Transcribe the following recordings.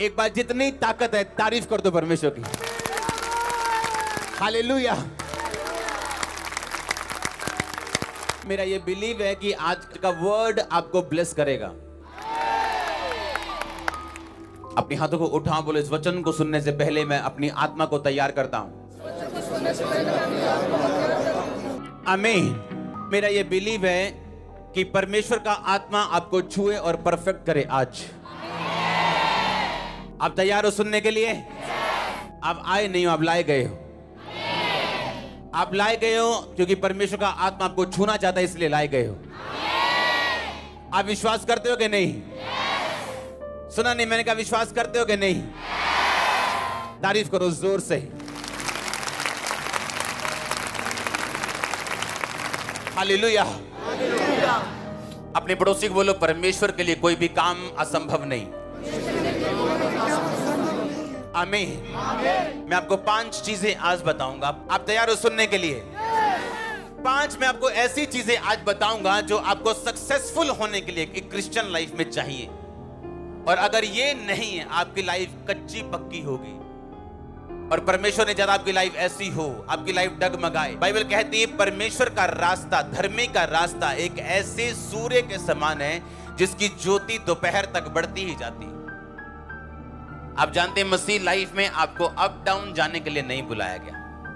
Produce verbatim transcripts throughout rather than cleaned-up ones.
एक बार जितनी ताकत है तारीफ कर दो परमेश्वर की। हालेलुया। मेरा ये बिलीव है कि आज का वर्ड आपको ब्लेस करेगा। अपने हाथों को उठाओ, बोले इस वचन को सुनने से पहले मैं अपनी आत्मा को तैयार करता हूं। आमीन। मेरा ये बिलीव है कि परमेश्वर का आत्मा आपको छुए और परफेक्ट करे आज। आप तैयार हो सुनने के लिए? आप आए नहीं हो, आप लाए गए हो। आप लाए गए हो क्योंकि परमेश्वर का आत्मा आपको छूना चाहता है, इसलिए लाए गए हो। आप विश्वास करते हो कि नहीं? सुना नहीं मैंने कहा, विश्वास करते हो कि नहीं? तारीफ करो जोर से। हालेलुया। अपने पड़ोसी को बोलो, परमेश्वर के लिए कोई भी काम असंभव नहीं। आमीन। मैं आपको पांच चीजें आज बताऊंगा। आप तैयार हो सुनने के लिए? पांच मैं आपको ऐसी चीजें आज बताऊंगा जो आपको सक्सेसफुल होने के लिए एक क्रिश्चियन लाइफ में चाहिए। और अगर ये नहीं है, आपकी लाइफ कच्ची पक्की होगी। और परमेश्वर ने जरा आपकी लाइफ ऐसी हो, आपकी लाइफ डगमगाए। बाइबल कहती है परमेश्वर का रास्ता, धर्मी का रास्ता एक ऐसे सूर्य के समान है जिसकी ज्योति दोपहर तक बढ़ती ही जाती है। आप जानते हैं मसीह लाइफ में आपको अप डाउन जाने के लिए नहीं बुलाया गया।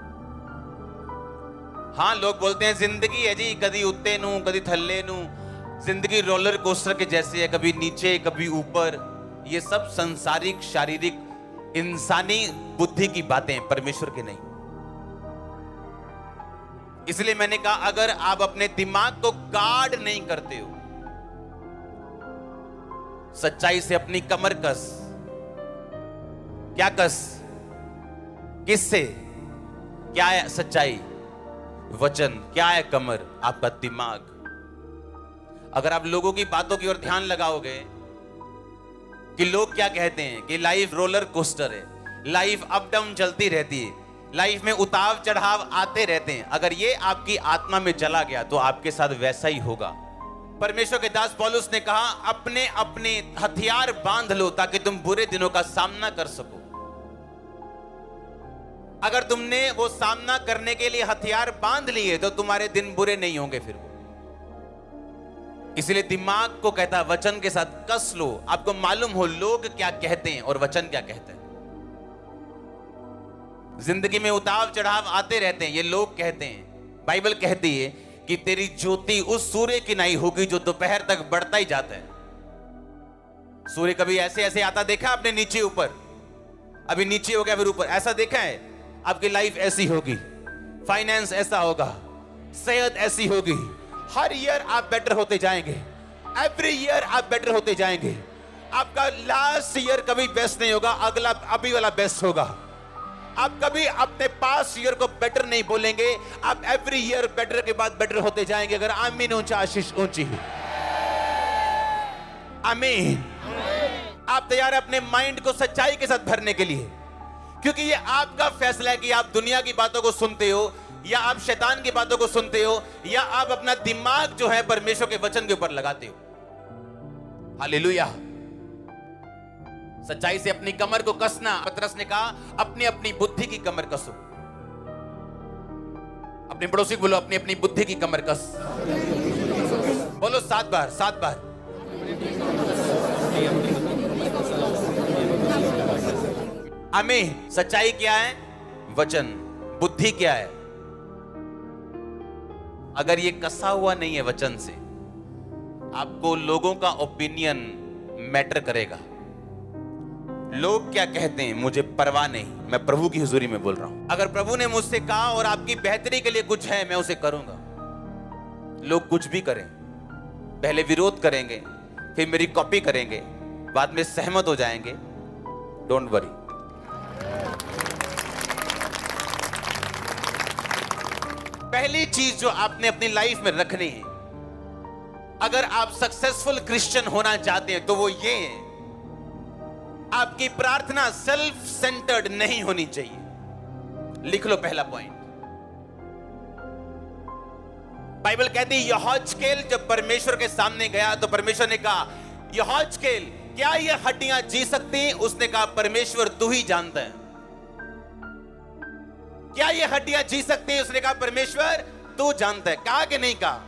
हाँ, लोग बोलते हैं जिंदगी है जी, कभी उत्ते नू कभी थल्ले नू, जिंदगी रोलर कोस्टर के जैसे है, कभी नीचे कभी ऊपर। ये सब संसारिक शारीरिक इंसानी बुद्धि की बातें, परमेश्वर के नहीं। इसलिए मैंने कहा, अगर आप अपने दिमाग को गार्ड नहीं करते हो, सच्चाई से अपनी कमर कस। क्या कस? किससे? क्या है सच्चाई? वचन। क्या है कमर? आपका दिमाग। अगर आप लोगों की बातों की ओर ध्यान लगाओगे कि लोग क्या कहते हैं कि लाइफ रोलर कोस्टर है, लाइफ अप डाउन चलती रहती है, लाइफ में उतार चढ़ाव आते रहते हैं, अगर ये आपकी आत्मा में चला गया तो आपके साथ वैसा ही होगा। परमेश्वर के दास पौलुस ने कहा, अपने अपने हथियार बांध लो ताकि तुम बुरे दिनों का सामना कर सको। अगर तुमने वो सामना करने के लिए हथियार बांध लिए तो तुम्हारे दिन बुरे नहीं होंगे फिर। इसलिए दिमाग को कहता है वचन के साथ कस लो। आपको मालूम हो लोग क्या कहते हैं और वचन क्या कहते हैं। जिंदगी में उतार चढ़ाव आते रहते हैं, ये लोग कहते हैं। बाइबल कहती है कि तेरी ज्योति उस सूर्य की नहीं होगी जो दोपहर तक बढ़ता ही जाता है। सूर्य कभी ऐसे ऐसे आता देखा आपने, नीचे ऊपर, अभी नीचे हो गया फिर ऊपर, ऐसा देखा है? आपकी लाइफ ऐसी होगी, फाइनेंस ऐसा होगा, सेहत ऐसी होगी। हर ईयर आप बेटर होते जाएंगे, एवरी ईयर आप बेटर होते जाएंगे। आपका लास्ट ईयर कभी बेस्ट नहीं होगा, अगला अभी वाला बेस्ट होगा। आप कभी अपने पास ईयर को बेटर नहीं बोलेंगे, आप एवरी ईयर बेटर के बाद बेटर होते जाएंगे। अगर आमीन ऊंचा, आशीष ऊंची। आमीन। आप तैयार हैं अपने माइंड को सच्चाई के साथ भरने के लिए? क्योंकि ये आपका फैसला है कि आप दुनिया की बातों को सुनते हो या आप शैतान की बातों को सुनते हो या आप अपना दिमाग जो है परमेश्वर के वचन के ऊपर लगाते हो। हालेलुया। सच्चाई से अपनी कमर को कसना। पतरस ने कहा, अपनी अपनी बुद्धि की कमर कसो। अपने पड़ोसी को बोलो, अपनी अपनी बुद्धि की कमर कस। बोलो सात बार, सात बार। आमीन। सच्चाई क्या है? वचन। बुद्धि क्या है? अगर ये कसा हुआ नहीं है वचन से, आपको लोगों का ओपिनियन मैटर करेगा। लोग क्या कहते हैं मुझे परवाह नहीं, मैं प्रभु की हुजूरी में बोल रहा हूं। अगर प्रभु ने मुझसे कहा और आपकी बेहतरी के लिए कुछ है, मैं उसे करूंगा। लोग कुछ भी करें, पहले विरोध करेंगे, फिर मेरी कॉपी करेंगे, बाद में सहमत हो जाएंगे। Don't worry. पहली चीज जो आपने अपनी लाइफ में रखनी है, अगर आप सक्सेसफुल क्रिश्चियन होना चाहते हैं, तो वो ये है, आपकी प्रार्थना सेल्फ सेंटर्ड नहीं होनी चाहिए। लिख लो पहला पॉइंट। बाइबल कहती है यहोशकेल जब परमेश्वर के सामने गया तो परमेश्वर ने कहा, यहोशकेल क्या ये हड्डियां जी सकती हैं? उसने कहा परमेश्वर तू ही जानता है। क्या ये हड्डियां जी सकती हैं? उसने कहा परमेश्वर तू जानता है। कहा कि नहीं कहा?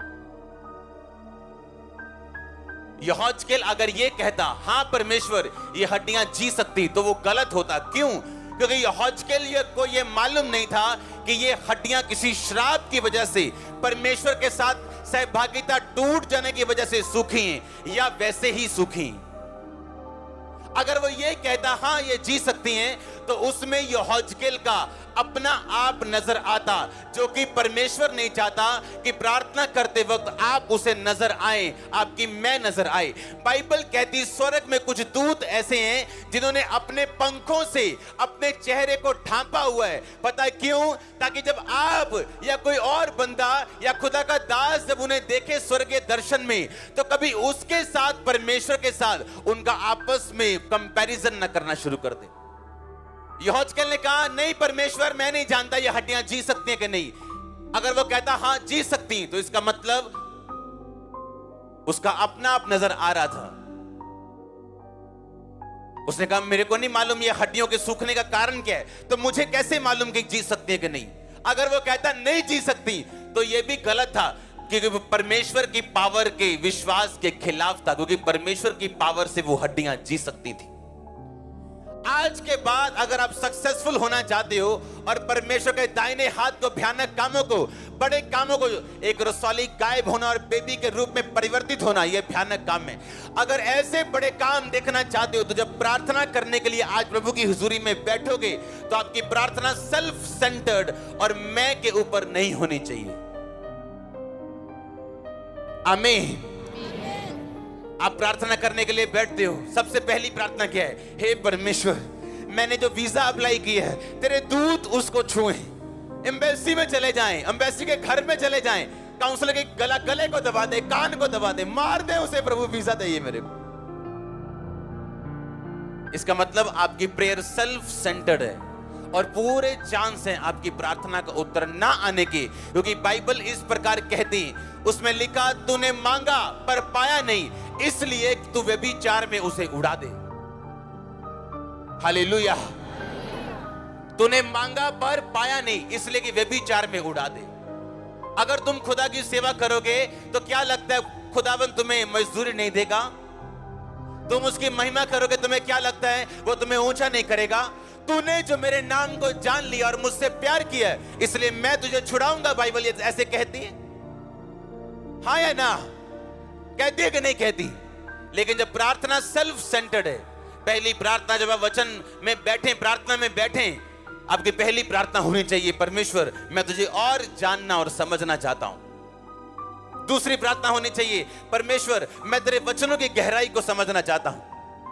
यहोशकेल अगर ये कहता हां परमेश्वर ये हड्डियां जी सकती, तो वो गलत होता। क्यों? क्योंकि यहोशकेल ये को ये मालूम नहीं था कि ये हड्डियां किसी श्राप की वजह से, परमेश्वर के साथ सहभागिता टूट जाने की वजह से सूखी हैं या वैसे ही सूखी। अगर वो ये कहता हां ये जी सकती हैं, तो उसमें यहोशकेल का अपना आप नजर आता, जो कि परमेश्वर नहीं चाहता कि प्रार्थना करते वक्त आप उसे नजर आए, आपकी मैं नजर आए। बाइबल कहती स्वर्ग में कुछ दूत ऐसे हैं जिन्होंने अपने पंखों से अपने चेहरे को ढांपा हुआ है। पता है क्यों? ताकि जब आप या कोई और बंदा या खुदा का दास जब उन्हें देखे स्वर्गीय दर्शन में, तो कभी उसके साथ परमेश्वर के साथ उनका आपस में कंपैरिजन न करना शुरू कर दे। यहोशकेल ने कहा नहीं परमेश्वर मैं नहीं जानता ये हड्डियां जी सकती हैं कि नहीं। अगर वो कहता हां जी सकती, तो इसका मतलब उसका अपना आप नजर आ रहा था। उसने कहा मेरे को नहीं मालूम ये हड्डियों के सूखने का कारण क्या है, तो मुझे कैसे मालूम कि जी सकती है कि नहीं। अगर वो कहता नहीं जी सकती, तो ये भी गलत था, क्योंकि वो परमेश्वर की पावर के विश्वास के खिलाफ था, क्योंकि परमेश्वर की पावर से वो हड्डियां जी सकती थी। आज के बाद अगर आप सक्सेसफुल होना चाहते हो और परमेश्वर के दाहिने हाथ को, भयानक कामों को, बड़े कामों को, एक रसौली गायब होना और बेबी के रूप में परिवर्तित होना, यह भयानक काम है। अगर ऐसे बड़े काम देखना चाहते हो, तो जब प्रार्थना करने के लिए आज प्रभु की हुजूरी में बैठोगे, तो आपकी प्रार्थना सेल्फ सेंटर्ड और मैं के ऊपर नहीं होनी चाहिए। आमीन। आप प्रार्थना करने के लिए बैठते हो, सबसे पहली प्रार्थना क्या है? हे परमेश्वर, मैंने जो वीजा अप्लाई किया है, तेरे दूत उसको छुएं, एम्बेसी में चले जाएं, एम्बेसी के घर में चले जाएं, काउंसलर के गला गले को दबा दे, कान को दबा दे, मार दे उसे, प्रभु वीजा दे मेरे को। इसका मतलब आपकी प्रेयर सेल्फ सेंटर्ड है और पूरे चांस हैं आपकी प्रार्थना का उत्तर ना आने के, क्योंकि बाइबल इस प्रकार कहती, उसमें लिखा तूने मांगा पर पाया नहीं, इसलिए तू व्यभिचार में उसे उड़ा दे। हालेलुया। तूने मांगा पर पाया नहीं, इसलिए कि व्यभिचार में उड़ा दे। अगर तुम खुदा की सेवा करोगे, तो क्या लगता है खुदावन तुम्हें मजदूरी नहीं देगा? तुम उसकी महिमा करोगे, तुम्हें क्या लगता है वो तुम्हें ऊंचा नहीं करेगा? तूने जो मेरे नाम को जान लिया और मुझसे प्यार किया, इसलिए मैं तुझे छुड़ाऊंगा। बाइबल ये ऐसे कहती है, हाँ या ना? कहती है कि नहीं कहती? लेकिन जब प्रार्थना सेल्फ सेंटर्ड है, पहली प्रार्थना जब आप वचन में बैठे, प्रार्थना में बैठे, आपकी पहली प्रार्थना होनी चाहिए परमेश्वर मैं तुझे और जानना और समझना चाहता हूं। दूसरी प्रार्थना होनी चाहिए परमेश्वर मैं तेरे वचनों की गहराई को समझना चाहता हूं।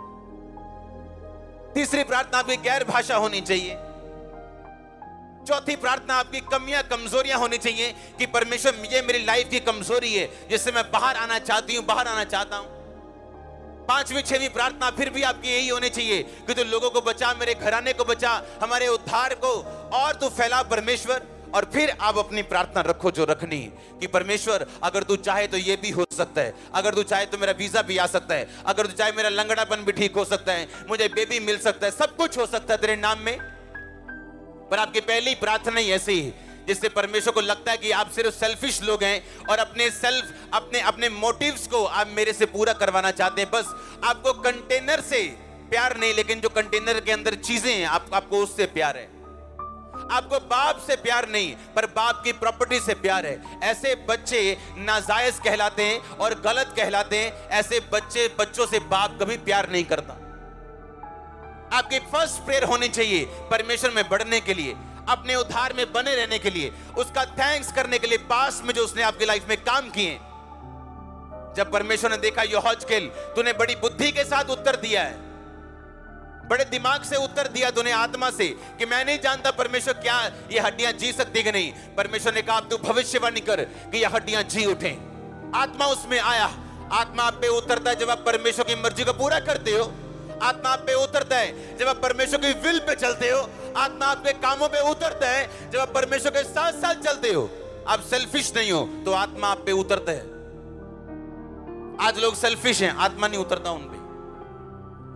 तीसरी प्रार्थना आपकी गैर भाषा होनी चाहिए। चौथी प्रार्थना आपकी कमियां कमजोरियां होनी चाहिए कि परमेश्वर ये मेरी लाइफ की कमजोरी है जिससे मैं बाहर आना चाहती हूं, बाहर आना चाहता हूं। पांचवी छठवीं प्रार्थना फिर भी आपकी यही होनी चाहिए कि तू लोगों को बचा, मेरे घराने को बचा, हमारे उद्धार को और तू फैला परमेश्वर। और फिर आप अपनी प्रार्थना रखो जो रखनी कि परमेश्वर अगर तू चाहे तो ये भी हो सकता है, अगर तू चाहे तो मेरा वीजा भी आ सकता है, अगर तू चाहे मेरा लंगड़ापन भी ठीक हो सकता है, मुझे बेबी मिल सकता है, सब कुछ हो सकता है तेरे नाम में। पर आपकी पहली प्रार्थना ही ऐसी है जिससे परमेश्वर को लगता है कि आप सिर्फ सेल्फिश लोग हैं और अपने सेल्फ अपने अपने मोटिव्स को आप मेरे से पूरा करवाना चाहते हैं। बस आपको कंटेनर से प्यार नहीं, लेकिन जो कंटेनर के अंदर चीजें हैं आप, आपको उससे प्यार है। आपको बाप से प्यार नहीं पर बाप की प्रॉपर्टी से प्यार है। ऐसे बच्चे नाजायज कहलाते हैं और गलत कहलाते हैं। ऐसे बच्चे बच्चों से बाप कभी प्यार नहीं करता। आपकी फर्स्ट प्रेयर होनी चाहिए परमेश्वर में बढ़ने के लिए, अपने उद्धार में बने रहने के लिए, उसका थैंक्स करने के लिए पास में जो उसने आपकी लाइफ में काम किए। जब परमेश्वर ने देखा यहोशकेल तूने बड़ी बुद्धि के साथ उत्तर दिया है, बड़े दिमाग से उत्तर दिया तूने आत्मा से कि मैं नहीं जानता परमेश्वर क्या ये हड्डियां जी सकती कि नहीं। परमेश्वर ने कहा तू भविष्यवाणी कर कि ये हड्डियां जी उठे। आत्मा उसमें आया। आत्मा आप पे उतरता है जब आप परमेश्वर की मर्जी को पूरा करते हो। आत्मा आप पे उतरता है जब आप परमेश्वर की विल पे चलते हो। आत्मा आपके कामों पे उतरता है जब आप परमेश्वर के साथ साथ चलते हो। आप सेल्फिश नहीं हो तो आत्मा आप पे उतरता है। आज लोग सेल्फिश हैं, आत्मा नहीं उतरता उन पे।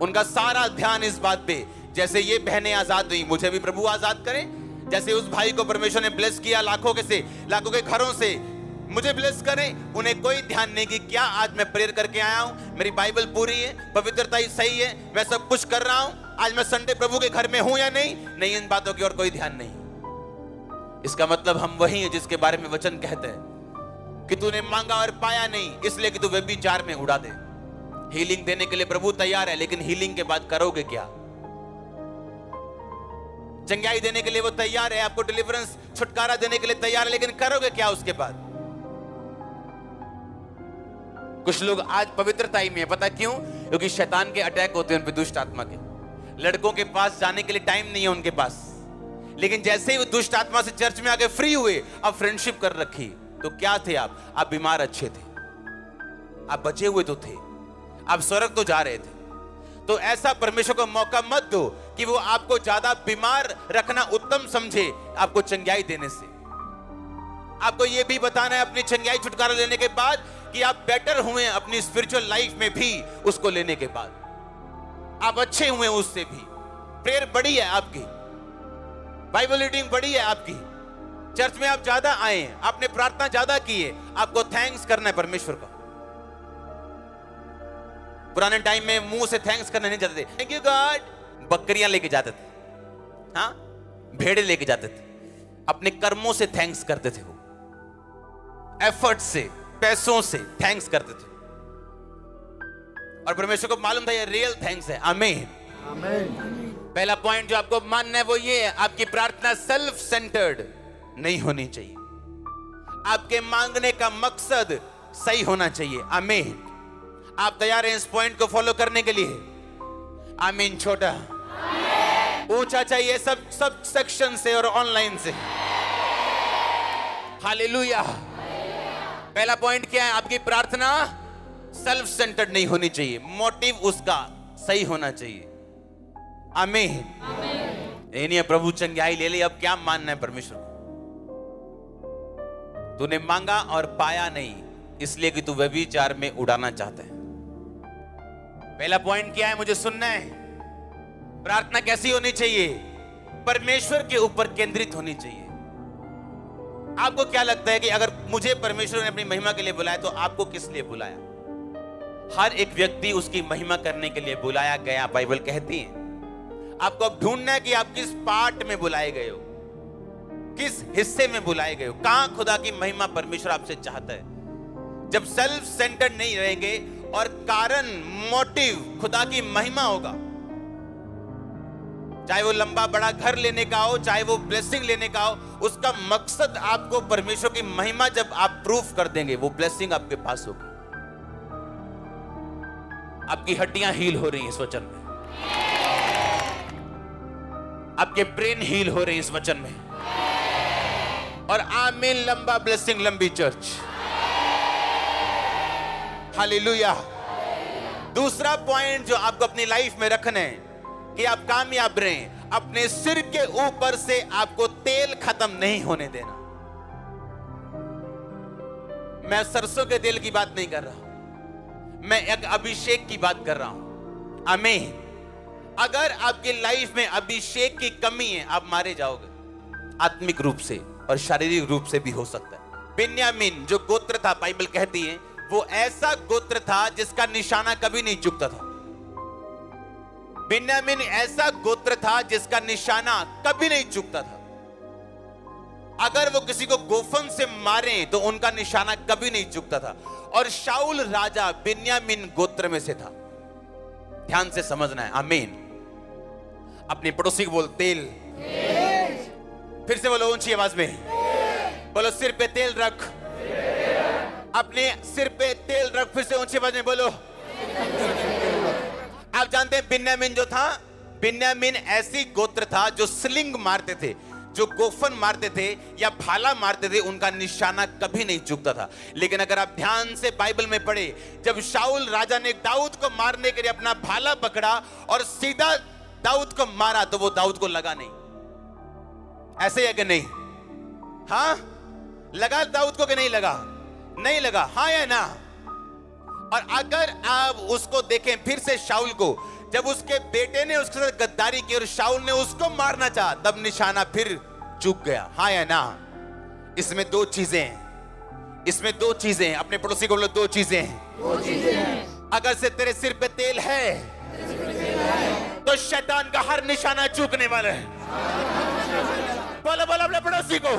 उनका सारा ध्यान इस बात पे, जैसे ये बहनें आजाद हुई, मुझे भी प्रभु आजाद करें। जैसे उस भाई को परमेश्वर ने ब्लेस किया लाखों के से लाखों के घरों से, मुझे ब्लेस करें। उन्हें कोई ध्यान नहीं कि क्या आज मैं प्रेयर करके आया हूं, मेरी बाइबल पूरी है, पवित्रता ही सही है, मैं सब कुछ कर रहा हूं, आज मैं संडे प्रभु के घर में हूं या नहीं। नहीं, इन बातों की और कोई ध्यान नहीं। इसका मतलब हम वही हैं जिसके बारे में वचन कहते हैं कि तूने मांगा और पाया नहीं, इसलिए कि तू व्यभिचार में उड़ा दे। हीलिंग देने के लिए प्रभु तैयार है, लेकिन हीलिंग के बाद करोगे क्या? चंगाई देने के लिए वो तैयार है, आपको डिलीवरेंस छुटकारा देने के लिए तैयार है, लेकिन करोगे क्या उसके बाद? कुछ लोग आज पवित्रता ही में है, पता क्यों? क्योंकि शैतान के अटैक होते हैं उन पे, दुष्ट आत्मा के। लड़कों के पास जाने के लिए टाइम नहीं है उनके पास, लेकिन जैसे ही वो दुष्ट आत्मा से चर्च में आके फ्री हुए, अब फ्रेंडशिप कर रखी। तो क्या थे आप? आप बीमार अच्छे थे, आप बचे हुए तो थे, आप स्वर्ग तो जा रहे थे। तो ऐसा परमेश्वर को मौका मत दो कि वो आपको ज्यादा बीमार रखना उत्तम समझे आपको चंगाई देने से। आपको ये भी बताना है अपनी चंगाई छुटकारा लेने के बाद कि आप बेटर हुए अपनी स्पिरिचुअल लाइफ में भी, उसको लेने के बाद आप अच्छे हुए उससे भी। प्रेयर बड़ी है आपकी, बाइबल रीडिंग बड़ी है आपकी, चर्च में आप ज्यादा आए हैं, आपने प्रार्थना ज्यादा की है, आपको थैंक्स करना है परमेश्वर का। पुराने टाइम में मुंह से थैंक्स करने नहीं जाते थे, थैंक यू गॉड। बकरियां लेके जाते थे, हाँ, भेड़े लेके जाते थे, अपने कर्मों से थैंक्स करते थे, वो एफर्ट से, पैसों से थैंक्स करते थे, और परमेश्वर को मालूम था ये रियल थैंक्स है। आमीन, आमीन। पहला पॉइंट जो आपको मानना है वो ये है, आपकी प्रार्थना सेल्फ सेंटर्ड नहीं होनी चाहिए, आपके मांगने का मकसद सही होना चाहिए। आमीन। आप तैयार हैं इस पॉइंट को फॉलो करने के लिए? आमीन। छोटा ऊंचा चाहिए सब सब सेक्शन से और ऑनलाइन से। हालेलुया। पहला पॉइंट क्या है? आपकी प्रार्थना सेल्फ सेंटर्ड नहीं होनी चाहिए, मोटिव उसका सही होना चाहिए। आमीन। ये नहीं है प्रभु चंगाई ले ले, अब क्या मानना है परमेश्वर को? तूने मांगा और पाया नहीं, इसलिए कि तू व्यभिचार में उड़ाना चाहता है। पहला पॉइंट क्या है? मुझे सुनना है। प्रार्थना कैसी होनी चाहिए? परमेश्वर के ऊपर केंद्रित होनी चाहिए। आपको क्या लगता है कि अगर मुझे परमेश्वर ने अपनी महिमा के लिए बुलाया तो आपको किस लिए बुलाया? हर एक व्यक्ति उसकी महिमा करने के लिए बुलाया गया, बाइबल कहती है। आपको अब ढूंढना है कि आप किस पार्ट में बुलाए गए हो, किस हिस्से में बुलाए गए हो, कहां खुदा की महिमा परमेश्वर आपसे चाहता है। जब सेल्फ सेंटर्ड नहीं रहेंगे और कारण, मोटिव खुदा की महिमा होगा, चाहे वो लंबा बड़ा घर लेने का हो, चाहे वो ब्लेसिंग लेने का हो, उसका मकसद आपको परमेश्वर की महिमा जब आप प्रूफ कर देंगे, वो ब्लेसिंग आपके पास होगी। आपकी हड्डियां हील हो रही हैं इस वचन में, आपके ब्रेन हील हो रहे हैं इस वचन में, और आमीन। लंबा ब्लेसिंग, लंबी चर्च। हालेलुया। दूसरा पॉइंट जो आपको अपनी लाइफ में रखना है कि आप कामयाब रहें, अपने सिर के ऊपर से आपको तेल खत्म नहीं होने देना। मैं सरसों के तेल की बात नहीं कर रहा, मैं एक अभिषेक की बात कर रहा हूं। आमीन। अगर आपकी लाइफ में अभिषेक की कमी है, आप मारे जाओगे, आत्मिक रूप से और शारीरिक रूप से भी हो सकता है। बिन्यामीन जो गोत्र था, बाइबल कहती है वो ऐसा गोत्र था जिसका निशाना कभी नहीं चुकता था। बिन्यामीन ऐसा गोत्र था जिसका निशाना कभी नहीं चुकता था। अगर वो किसी को गोफन से मारे तो उनका निशाना कभी नहीं चुकता था। और शाऊल राजा बिन्यामीन गोत्र में से था। ध्यान से समझना है। आमीन। अपने पड़ोसी को बोल, तेल। फिर से बोलो ऊंची आवाज में, बोलो सिर पे तेल रख। अपने सिर पे तेल रख। फिर से ऊंची आवाज में बोलो। आप जानते हैं बिन्यामीन जो था, बिन्यामीन ऐसी गोत्र था जो स्लिंग मारते थे, जो गोफन मारते थे या भाला मारते थे, उनका निशाना कभी नहीं चूकता था। लेकिन अगर आप ध्यान से बाइबल में पढ़े, जब शाऊल राजा ने दाऊद को मारने के लिए अपना भाला पकड़ा और सीधा दाऊद को मारा तो वो दाऊद को लगा नहीं। ऐसे है कि नहीं? हाँ, लगा दाऊद को कि नहीं लगा? नहीं लगा। हाँ या ना? और अगर आप उसको देखें फिर से शाऊल को, जब उसके बेटे ने उसके साथ गद्दारी की और शाऊल ने उसको मारना चाहा, तब निशाना फिर चूक गया। हाँ या ना? इसमें दो चीजें हैं, इसमें दो चीजें हैं। अपने पड़ोसी को बोलो, दो चीजें हैं, दो चीजें हैं। अगर से तेरे सिर पे तेल है, तो शैतान का हर निशाना चूकने वाला है। बोलो बोलो अपने पड़ोसी को,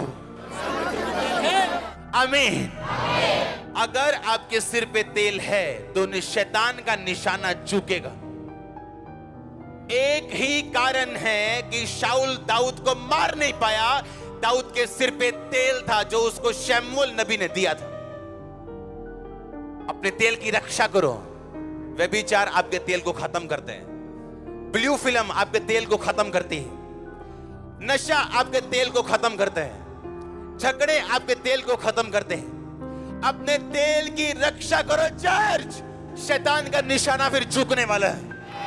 आमीन। अगर आपके सिर पे तेल है तो शैतान का निशाना चूकेगा। एक ही कारण है कि शाऊल दाऊद को मार नहीं पाया, दाऊद के सिर पे तेल था जो उसको शमूएल नबी ने दिया था। अपने तेल की रक्षा करो। व्यभिचार आपके तेल को खत्म करते हैं, ब्लू फिल्म आपके तेल को खत्म करती है, नशा आपके तेल को खत्म करते हैं, झगड़े आपके तेल को खत्म करते हैं। अपने तेल की रक्षा करो चर्च, शैतान का निशाना फिर झुकने वाला है।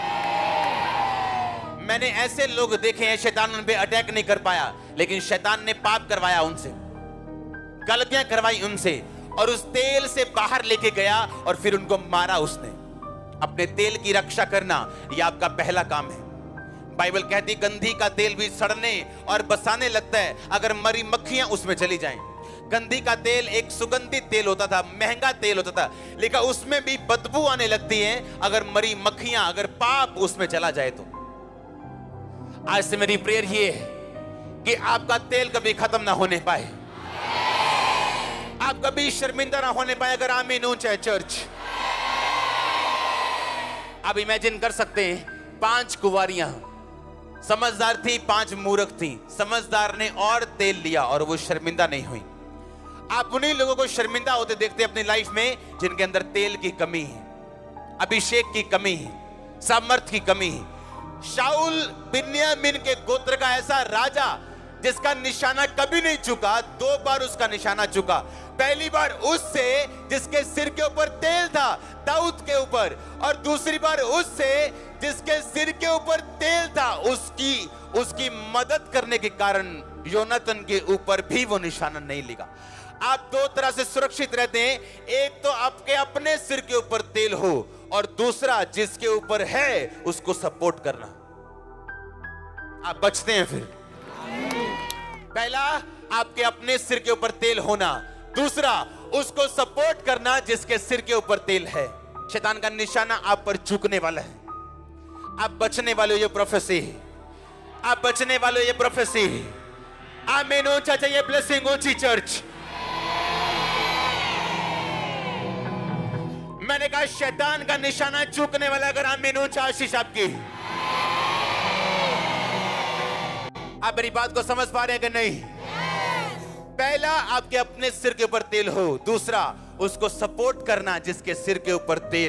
मैंने ऐसे लोग देखे हैं, शैतान उन पे अटैक नहीं कर पाया, लेकिन शैतान ने पाप करवाया उनसे, गलतियां करवाई उनसे, और उस तेल से बाहर लेके गया और फिर उनको मारा उसने। अपने तेल की रक्षा करना यह आपका पहला काम है। बाइबल कहती गंधी का तेल भी सड़ने और बसाने लगता है अगर मरी मक्खियां उसमें चली जाएं। गंधी का तेल एक सुगंधित तेल होता था, महंगा तेल होता था, लेकिन उसमें भी बदबू आने लगती है अगर मरी मक्खियां, अगर पाप उसमें चला जाए तो। आज से मेरी प्रेयर ये है कि आपका तेल कभी खत्म ना होने पाए, आप कभी शर्मिंदा ना होने पाए। अगर आमीन ऊंचा है चर्च। आप इमेजिन कर सकते हैं, पांच कुंवारियां समझदार थी, पांच मूर्ख थी। समझदार ने और तेल लिया और वो शर्मिंदा नहीं हुई। आप उन्हीं लोगों को शर्मिंदा होते देखते हैं अपनी लाइफ में जिनके अंदर तेल की कमी है, अभिषेक की कमी है, सामर्थ की कमी है। शाऊल बिन्यामीन के गोत्र का ऐसा राजा जिसका निशाना कभी नहीं चुका, दो बार उसका निशाना चुका। पहली बार उससे जिसके सिर के ऊपर तेल था, दाऊद के ऊपर, और दूसरी बार उससे जिसके सिर के ऊपर तेल था, उसकी उसकी मदद करने के कारण योनातन के ऊपर भी वो निशाना नहीं लगा। आप दो तरह से सुरक्षित रहते हैं, एक तो आपके अपने सिर के ऊपर तेल हो, और दूसरा जिसके ऊपर है उसको सपोर्ट करना। आप बचते हैं फिर। पहला आपके अपने सिर के ऊपर तेल होना, दूसरा उसको सपोर्ट करना जिसके सिर के ऊपर तेल है। शैतान का निशाना आप पर चूकने वाला है, आप बचने वाले हो, ये प्रोफेसी है। आप बचने वाले हो, ये प्रोफेसी है। आमीन ऊंचा चाहिए, ब्लेसिंग ऊंची चर्च। मैंने कहा शैतान का निशाना चूकने वाला, अगर आमीन ऊंचा आशीष आपकी। आप मेरी बात को समझ पा रहे हैं कि नहीं? पहला आपके अपने सिर के ऊपर तेल हो, दूसरा उसको सपोर्ट करना जिसके सिर के ऊपर तेल।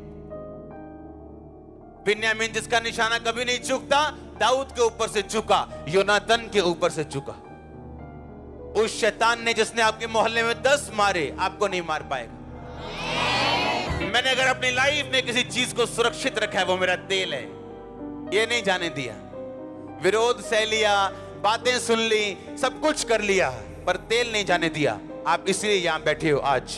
बिन्यामीन जिसका निशाना कभी नहीं चूकता, दाऊद के ऊपर से चूका, योनातन के ऊपर से चूका। उस शैतान ने जिसने आपके मोहल्ले में दस मारे, आपको नहीं मार पाएगा। मैंने अगर अपनी लाइफ में किसी चीज को सुरक्षित रखा है, वो मेरा तेल है। ये नहीं जाने दिया, विरोध सह लिया, बातें सुन ली, सब कुछ कर लिया, पर तेल नहीं जाने दिया। आप इसलिए यहां बैठे हो आज।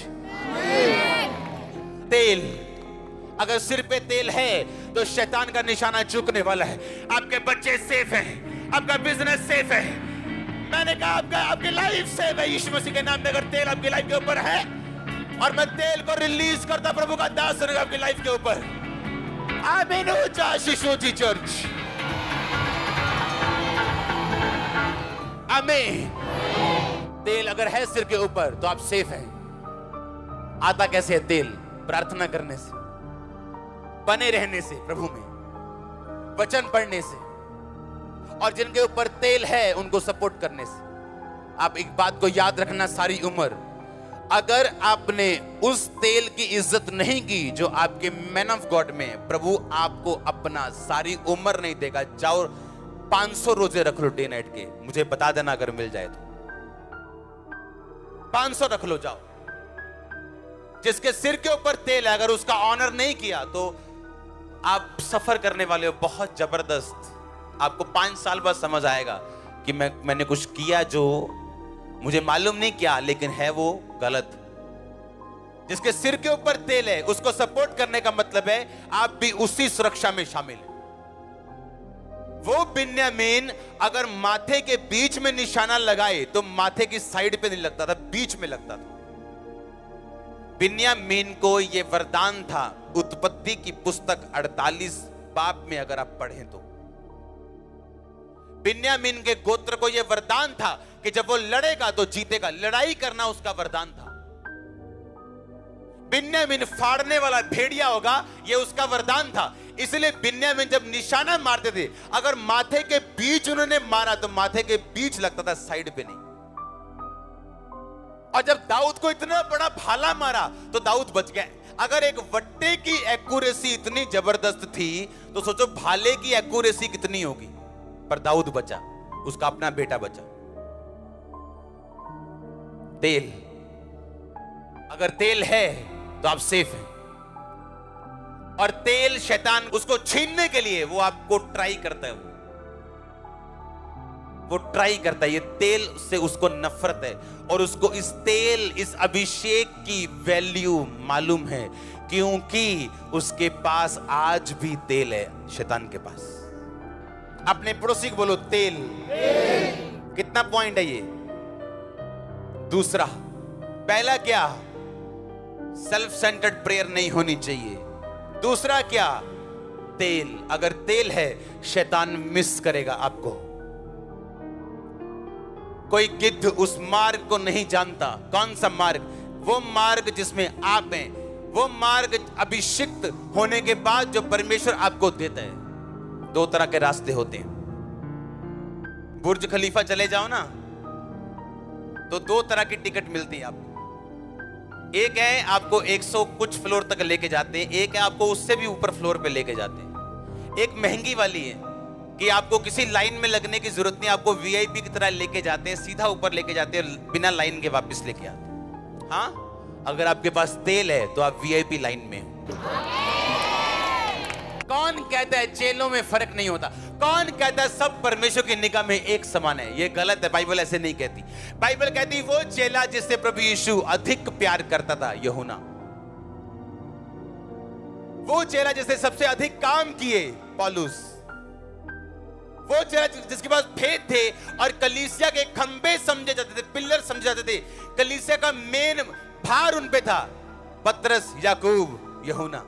तेल, अगर सिर पे तेल है तो शैतान का निशाना चूकने वाला है। आपके बच्चे सेफ हैं, आपका बिजनेस सेफ है। मैंने कहा आपका आपकी लाइफ सेफ है यीशु मसीह के नाम में। अगर तेल आपकी लाइफ के ऊपर है, और मैं तेल को रिलीज करता प्रभु का दास आपकी लाइफ के ऊपर। आमीन ऊंचा आशीष ऊंची चर्च। आमीन। तेल अगर है सिर के ऊपर तो आप सेफ हैं। आता कैसे है तेल? प्रार्थना करने से, बने रहने से, प्रभु में वचन पढ़ने से, और जिनके ऊपर तेल है उनको सपोर्ट करने से। आप एक बात को याद रखना सारी उम्र, अगर आपने उस तेल की इज्जत नहीं की जो आपके मैन ऑफ गॉड में, प्रभु आपको अपना सारी उम्र नहीं देगा। जाओ पांच सौ रोजे रख लो डे नाइट के, मुझे बता देना अगर मिल जाए तो। पांच सौ रख लो, जाओ। जिसके सिर के ऊपर तेल है, अगर उसका ऑनर नहीं किया तो आप सफर करने वाले हो बहुत जबरदस्त। आपको पांच साल बाद समझ आएगा कि मैं मैंने कुछ किया जो मुझे मालूम नहीं किया, लेकिन है वो गलत। जिसके सिर के ऊपर तेल है उसको सपोर्ट करने का मतलब है आप भी उसी सुरक्षा में शामिल हैं। वो बिन्यामीन अगर माथे के बीच में निशाना लगाए तो माथे की साइड पे नहीं लगता था, बीच में लगता था। बिन्यामीन को यह वरदान था। उत्पत्ति की पुस्तक अड़तालीस बाब में अगर आप पढ़ें तो बिन्यामीन के गोत्र को यह वरदान था कि जब वो लड़ेगा तो जीतेगा। लड़ाई करना उसका वरदान था। बिन्यामीन फाड़ने वाला भेड़िया होगा, यह उसका वरदान था। इसलिए बिन्यामीन जब निशाना मारते थे, अगर माथे के बीच उन्होंने मारा तो माथे के बीच लगता था, साइड पे नहीं। और जब दाऊद को इतना बड़ा भाला मारा तो दाऊद बच गया। अगर एक वट्टे की एक्यूरेसी इतनी जबरदस्त थी तो सोचो भाले की एक्यूरेसी कितनी होगी। पर दाऊद बचा, उसका अपना बेटा बचा। तेल, अगर तेल है तो आप सेफ हैं। और तेल शैतान उसको छीनने के लिए वो आपको ट्राई करता है, वो ट्राई करता है। ये तेल से उसको नफरत है और उसको इस तेल, इस अभिषेक की वैल्यू मालूम है, क्योंकि उसके पास आज भी तेल है। शैतान के पास। अपने पड़ोसी को बोलो तेल, तेल। कितना पॉइंट है ये? दूसरा, पहला क्या? सेल्फ सेंटर्ड प्रेयर नहीं होनी चाहिए। दूसरा क्या? तेल। अगर तेल है, शैतान मिस करेगा आपको। कोई गिद्ध उस मार्ग को नहीं जानता। कौन सा मार्ग? वो मार्ग जिसमें आप हैं, वो मार्ग अभिषिक्त होने के बाद जो परमेश्वर आपको देता है। दो तरह के रास्ते होते हैं। बुर्ज खलीफा चले जाओ ना तो दो तरह की टिकट मिलती है आपको। एक है आपको एक सौ कुछ फ्लोर तक लेके जाते हैं, एक है आपको उससे भी ऊपर फ्लोर पे लेके जाते हैं। एक महंगी वाली है कि आपको किसी लाइन में लगने की जरूरत नहीं, आपको वीआईपी की तरह लेके जाते हैं, सीधा ऊपर लेके जाते हैं, बिना लाइन के वापस लेके आते हैं। हाँ, अगर आपके पास तेल है तो आप वीआईपी लाइन में हो। कौन कहता है चेलों में फर्क नहीं होता? कौन कहता है सब परमेश्वर की निगाह में एक समान है? यह गलत है। बाइबल ऐसे नहीं कहती। बाइबल कहती वो चेला जिससे प्रभु यीशु अधिक प्यार करता था, यूहन्ना। वो चेला जिसने सबसे अधिक काम किए, पौलुस। वो चेला जिसके पास भेद थे और कलीसिया के खंबे समझे जाते थे, पिलर समझे जाते थे, कलीसिया का मेन भार उन पे था, पतरस, याकूब, यूहन्ना।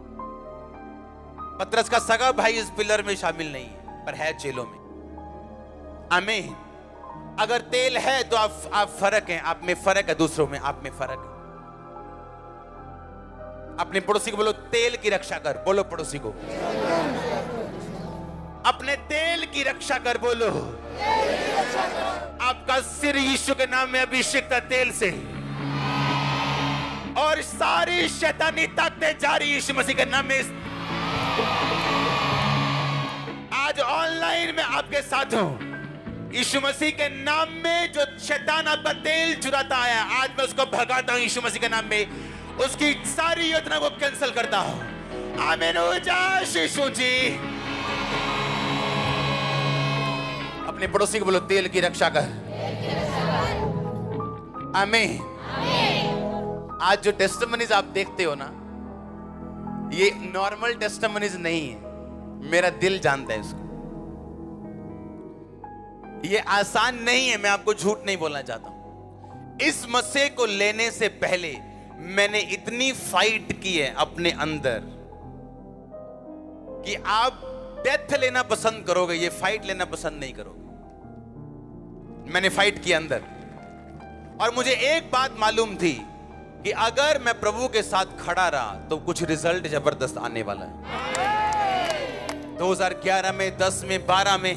पतरस का सगा भाई इस पिलर में शामिल नहीं है, पर है चेलों में। आमीन। अगर तेल है तो आप आप फर्क हैं, आप में फर्क है, दूसरों में आप में फर्क है। अपने पड़ोसी को बोलो तेल की रक्षा कर। बोलो पड़ोसी को अपने तेल की रक्षा कर। बोलो आपका सिर यीशु के नाम में अभिषेक तेल से, और सारी शैतानी ताकतें जारी यीशु मसीह के नाम में। आज ऑनलाइन में आपके साथ हूं। यीशु मसीह के नाम में जो शैतान आपका तेल चुराता आया, आज मैं उसको भगाता हूं यीशु मसीह के नाम में। उसकी सारी योजना को कैंसिल करता हूं। आमीन हो जा यीशु जी। अपने पड़ोसी को बोलो तेल की रक्षा कर। आमीन। आज जो टेस्टिमनीज आप देखते हो ना, ये नॉर्मल टेस्टिमनीज नहीं है। मेरा दिल जानता है इसको। ये आसान नहीं है, मैं आपको झूठ नहीं बोलना चाहता हूं। इस मसीह को लेने से पहले मैंने इतनी फाइट की है अपने अंदर कि आप डेथ लेना पसंद करोगे, ये फाइट लेना पसंद नहीं करोगे। मैंने फाइट की अंदर, और मुझे एक बात मालूम थी कि अगर मैं प्रभु के साथ खड़ा रहा तो कुछ रिजल्ट जबरदस्त आने वाला है। दो हज़ार ग्यारह में, दस में, बारह में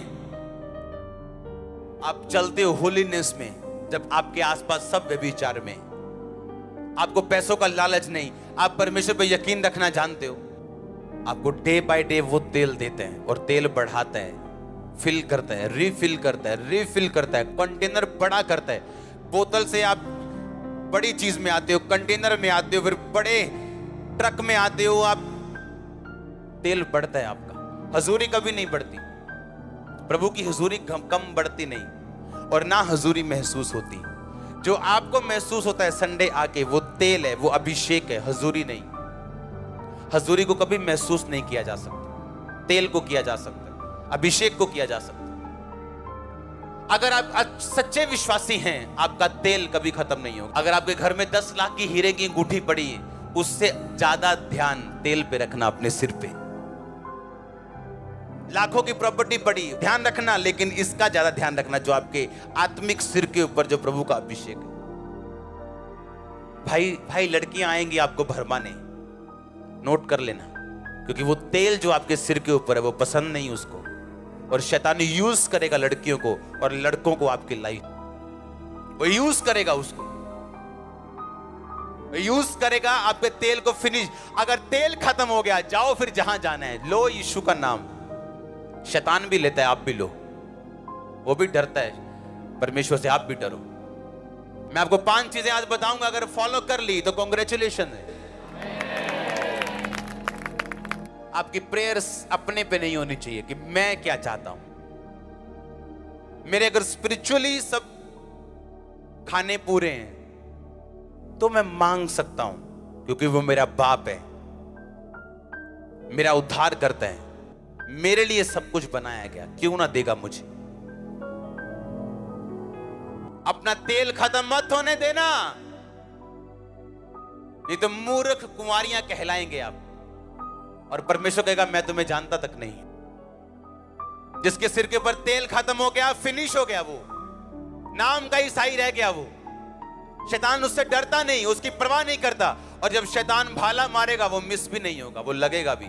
आप चलते हो होलीनेस में, जब आपके आसपास सब व्यभिचार में, आपको पैसों का लालच नहीं, आप परमेश्वर पर यकीन रखना जानते हो। आपको डे बाय डे वो तेल देते हैं और तेल बढ़ाता है, फिल करता है, रिफिल करता है, रिफिल करता है, कंटेनर बड़ा करता है। बोतल से आप बड़ी चीज में आते हो, कंटेनर में आते हो, फिर बड़े ट्रक में आते हो, आप तेल बढ़ता है आपका। हजूरी कभी नहीं बढ़ती, प्रभु की हजूरी कम बढ़ती नहीं, और ना हजूरी महसूस होती। जो आपको महसूस होता है संडे आके, वो तेल है, वो अभिषेक है, हजूरी नहीं। हजूरी को कभी महसूस नहीं किया जा सकता, तेल को किया जा सकता। अभिषेक को किया जा सकता है। अगर आप सच्चे विश्वासी हैं, आपका तेल कभी खत्म नहीं होगा। अगर आपके घर में दस लाख की हीरे की अंगूठी पड़ी है, उससे ज्यादा ध्यान तेल पे रखना, अपने सिर पे। लाखों की प्रॉपर्टी पड़ी, ध्यान रखना, लेकिन इसका ज्यादा ध्यान रखना जो आपके आत्मिक सिर के ऊपर जो प्रभु का अभिषेक है। भाई भाई लड़कियां आएंगी आपको भरमाने, नोट कर लेना, क्योंकि वो तेल जो आपके सिर के ऊपर है वो पसंद नहीं उसको, और शैतान यूज करेगा लड़कियों को और लड़कों को आपकी लाइफ, वो यूज करेगा उसको, यूज करेगा आपके तेल को फिनिश। अगर तेल खत्म हो गया, जाओ फिर जहां जाना है, लो यीशु का नाम। शैतान भी लेता है, आप भी लो, वो भी डरता है परमेश्वर से, आप भी डरो। मैं आपको पांच चीजें आज बताऊंगा, अगर फॉलो कर ली तो कॉन्ग्रेचुलेशन है। आपकी प्रेयर्स अपने पे नहीं होनी चाहिए कि मैं क्या चाहता हूं। मेरे अगर स्पिरिचुअली सब खाने पूरे हैं तो मैं मांग सकता हूं, क्योंकि वो मेरा बाप है, मेरा उद्धार करता है, मेरे लिए सब कुछ बनाया गया, क्यों ना देगा मुझे। अपना तेल खत्म मत होने देना, नहीं तो मूर्ख कुंवारियां कहलाएंगे आप, और परमेश्वर कहेगा मैं तुम्हें जानता तक नहीं। जिसके सिर के ऊपर तेल खत्म हो गया, फिनिश हो गया, वो नाम का ईसाई रह गया, वो शैतान उससे डरता नहीं, उसकी परवाह नहीं करता, और जब शैतान भाला मारेगा वो मिस भी नहीं होगा, वो लगेगा भी।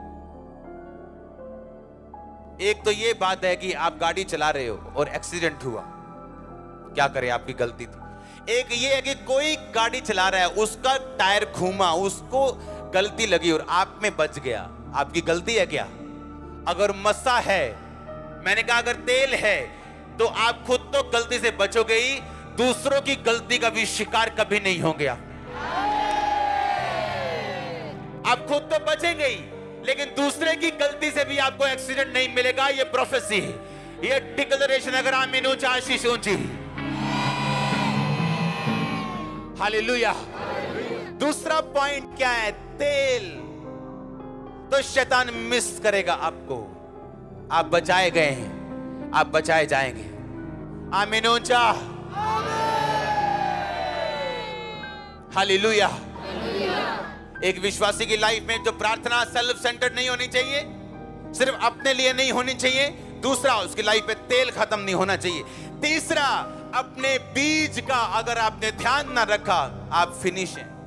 एक तो ये बात है कि आप गाड़ी चला रहे हो और एक्सीडेंट हुआ, क्या करें, आपकी गलती थी। एक ये है कि कोई गाड़ी चला रहा है, उसका टायर घूमा, उसको गलती लगी और आप में बच गया, आपकी गलती है क्या? अगर मस्सा है, मैंने कहा अगर तेल है, तो आप खुद तो गलती से बचोगे ही, दूसरों की गलती का भी शिकार कभी नहीं होंगे। आप खुद तो बचेंगे ही, लेकिन दूसरे की गलती से भी आपको एक्सीडेंट नहीं मिलेगा। ये प्रोफेसी है, ये डिक्लेरेशन। अगर आमीन ऊंचा, आशीष ऊंची। हालेलुया। दूसरा पॉइंट क्या है? तेल। तो शैतान मिस करेगा आपको, आप बचाए गए हैं, आप बचाए जाएंगे। आमीन ऊंचा। हालेलुया। एक विश्वासी की लाइफ में जो प्रार्थना सेल्फ सेंटर्ड नहीं होनी चाहिए, सिर्फ अपने लिए नहीं होनी चाहिए। दूसरा, उसकी लाइफ में तेल खत्म नहीं होना चाहिए। तीसरा, अपने बीज का अगर आपने ध्यान ना रखा, आप फिनिश हैं।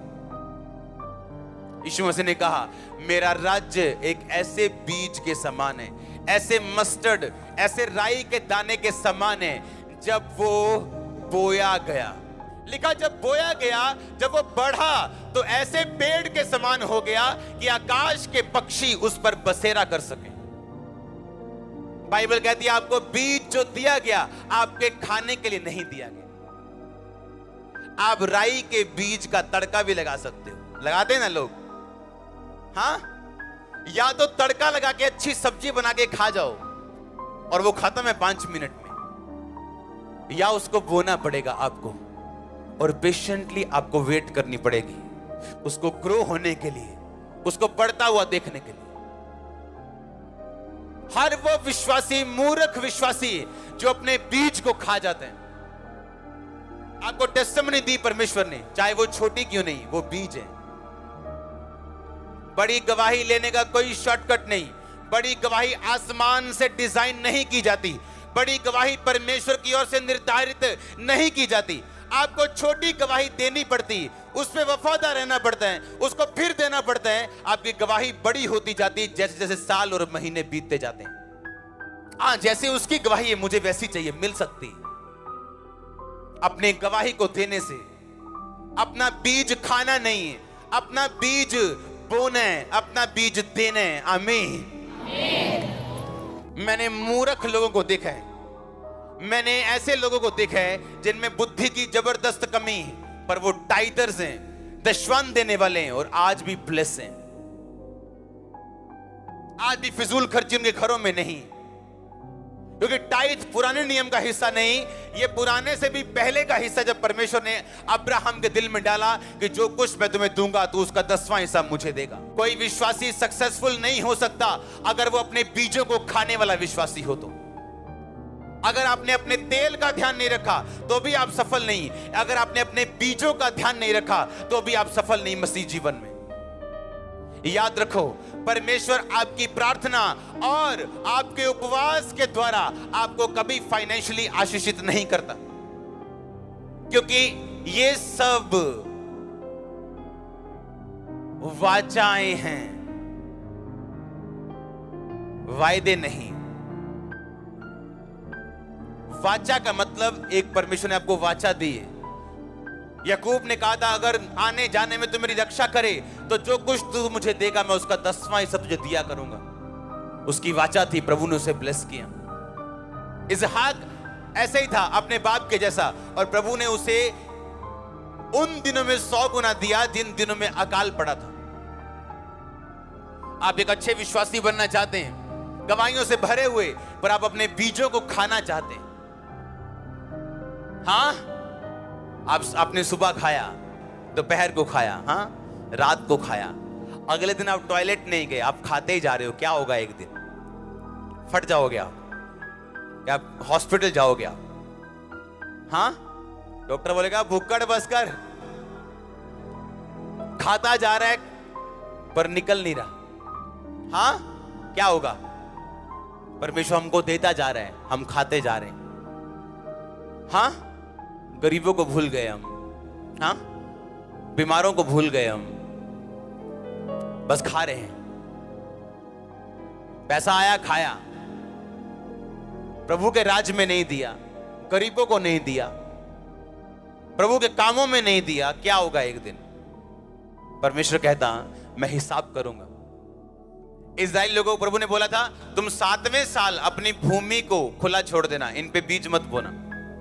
यीशु मसीह ने कहा मेरा राज्य एक ऐसे बीज के समान है, ऐसे मस्टर्ड, ऐसे राई के दाने के समान है, जब वो बोया गया। लिखा जब बोया गया, जब वो बढ़ा तो ऐसे पेड़ के समान हो गया कि आकाश के पक्षी उस पर बसेरा कर सके। बाइबल कहती है आपको बीज जो दिया गया आपके खाने के लिए नहीं दिया गया। आप राई के बीज का तड़का भी लगा सकते हो, लगाते हैं ना लोग, हाँ? या तो तड़का लगा के अच्छी सब्जी बना के खा जाओ और वो खत्म है पांच मिनट में, या उसको बोना पड़ेगा आपको और पेशेंटली आपको वेट करनी पड़ेगी उसको ग्रो होने के लिए, उसको बढ़ता हुआ देखने के लिए। हर वो विश्वासी, मूर्ख विश्वासी जो अपने बीज को खा जाते हैं। आपको टेस्टिमनी दी परमेश्वर ने, चाहे वो छोटी क्यों नहीं, वो बीज है। बड़ी गवाही लेने का कोई शॉर्टकट नहीं। बड़ी गवाही आसमान से डिजाइन नहीं की जाती, बड़ी गवाही परमेश्वर की ओर से निर्धारित नहीं की जाती। आपको छोटी गवाही देनी पड़ती, उसमें वफादार रहना पड़ता है, उसको फिर देना पड़ता है। आपकी गवाही बड़ी होती जाती जैसे जैसे साल और महीने बीतते जाते हैं। हाँ, जैसे उसकी गवाही है मुझे वैसी चाहिए, मिल सकती। अपने गवाही को देने से अपना बीज खाना नहीं है, अपना बीज बोना है, अपना बीज देना है। आमीन। मैंने मूर्ख लोगों को देखा है, मैंने ऐसे लोगों को देखा है जिनमें बुद्धि की जबरदस्त कमी है, पर वो टाइटर्स हैं, दशवान देने वाले हैं और आज भी ब्लेस हैं। आज भी फिजूल खर्ची उनके घरों में नहीं। क्योंकि टाइथ पुराने नियम का हिस्सा नहीं, ये पुराने से भी पहले का हिस्सा, जब परमेश्वर ने अब्राहम के दिल में डाला कि जो कुछ मैं तुम्हें दूंगा तो उसका दसवां हिस्सा मुझे देगा। कोई विश्वासी सक्सेसफुल नहीं हो सकता अगर वो अपने बीजों को खाने वाला विश्वासी हो। तो अगर आपने अपने तेल का ध्यान नहीं रखा तो भी आप सफल नहीं, अगर आपने अपने बीजों का ध्यान नहीं रखा तो भी आप सफल नहीं मसीह जीवन में। याद रखो, परमेश्वर आपकी प्रार्थना और आपके उपवास के द्वारा आपको कभी फाइनेंशियली आशीषित नहीं करता, क्योंकि ये सब वाचाएं हैं, वायदे नहीं। वाचा का मतलब एक परमेश्वर ने आपको वाचा दी है। याकूब ने कहा था अगर आने जाने में तू मेरी रक्षा करे तो जो कुछ तू मुझे देगा मैं उसका दसवां हिस्सा तुझे दिया करूंगा। उसकी वाचा थी, प्रभु ने उसे ब्लेस किया। इसहाक ऐसे ही था, अपने बाप के जैसा, और प्रभु ने उसे उन दिनों में सौ गुना दिया जिन दिनों में अकाल पड़ा था। आप एक अच्छे विश्वासी बनना चाहते हैं, गवाहियों से भरे हुए, पर आप अपने बीजों को खाना चाहते हैं। हाँ, आप आपने सुबह खाया, दोपहर को खाया, हाँ, रात को खाया, अगले दिन आप टॉयलेट नहीं गए, आप खाते ही जा रहे हो। क्या होगा? एक दिन फट जाओगे आप, क्या आप हॉस्पिटल जाओगे आप? हाँ, डॉक्टर बोलेगा भुक्कड़ बस कर, खाता जा रहा है पर निकल नहीं रहा। हाँ, क्या होगा? परमेश्वर हमको देता जा रहा है, हम खाते जा रहे हैं। हाँ, गरीबों को भूल गए हम, हाँ, बीमारों को भूल गए हम, बस खा रहे हैं। पैसा आया, खाया, प्रभु के राज में नहीं दिया, गरीबों को नहीं दिया, प्रभु के कामों में नहीं दिया। क्या होगा? एक दिन परमेश्वर कहता मैं हिसाब करूंगा। इस्राएल लोगों को प्रभु ने बोला था तुम सातवें साल अपनी भूमि को खुला छोड़ देना, इन पे बीज मत बोना।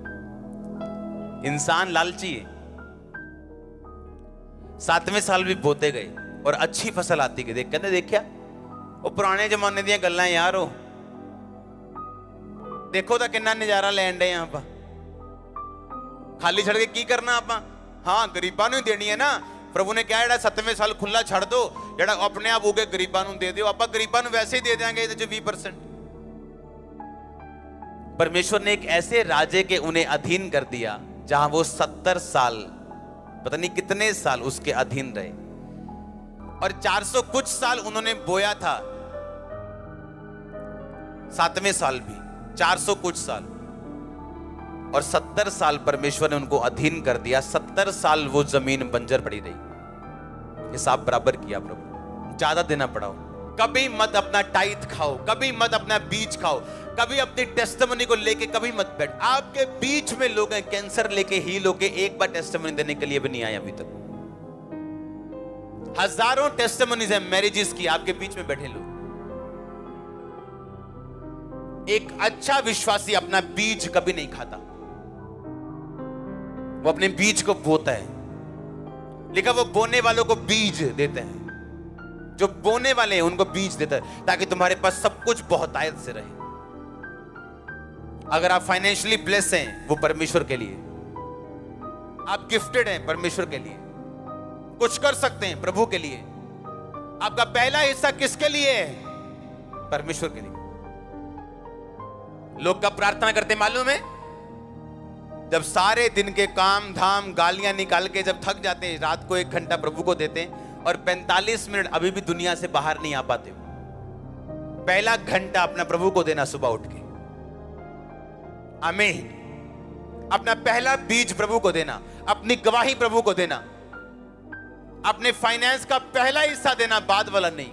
इंसान लालची है। सातवें साल भी बोते गए और अच्छी फसल आती गई। देख कहते देख क्या वो पुराने जमाने दी गल्लां यार, हो देखो तो कितना नजारा लैन डे यहां पर, खाली छड़ के की करना आप? हाँ, गरीबां नूं देनी है ना। प्रभु ने क्या सतवें साल खुला छड़ दो, जेड़ा अपने आप उगे गरीबां नूं दे दियो। आप गरीबां नूं वैसे ही दे देंगे जो बीस परसेंट। परमेश्वर ने एक ऐसे राजे के उन्हें अधीन कर दिया जहां वो सत्तर साल, पता नहीं कितने साल उसके अधीन रहे, और चार सौ कुछ साल उन्होंने बोया था। सातवें साल भी चार सौ कुछ साल, और सत्तर साल परमेश्वर ने उनको अधीन कर दिया। सत्तर साल वो जमीन बंजर पड़ी रही। हिसाब बराबर किया प्रभु, ज्यादा देना पड़ा। कभी मत अपना टाइथ खाओ, कभी मत अपना बीज खाओ, कभी अपनी टेस्टिमनी को लेके कभी मत बैठ। आपके बीच में लोग हैं कैंसर लेके हील होके, एक बार टेस्टिमनी देने के लिए भी नहीं आए अभी तक। हजारों टेस्टिमनीज हैं मैरिजेस की, आपके बीच में बैठे लोग। एक अच्छा विश्वासी अपना बीज कभी नहीं खाता, वो अपने बीज को बोता है। लिखा वो बोने वालों को बीज देते हैं, जो बोने वाले हैं उनको बीज देता है, ताकि तुम्हारे पास सब कुछ बहुतायत से रहे। अगर आप फाइनेंशियली ब्लेस हैं, वो परमेश्वर के लिए। आप गिफ्टेड हैं परमेश्वर के लिए, कुछ कर सकते हैं प्रभु के लिए। आपका पहला हिस्सा किसके लिए है? परमेश्वर के लिए। लोग कब प्रार्थना करते मालूम है? जब सारे दिन के काम धाम गालियां निकाल के जब थक जाते हैं, रात को एक घंटा प्रभु को देते हैं और पैंतालीस मिनट अभी भी दुनिया से बाहर नहीं आ पाते। पहला घंटा अपना प्रभु को देना सुबह उठ के। आमीन। अपना पहला बीज प्रभु को देना, अपनी गवाही प्रभु को देना, अपने फाइनेंस का पहला हिस्सा देना, बाद वाला नहीं।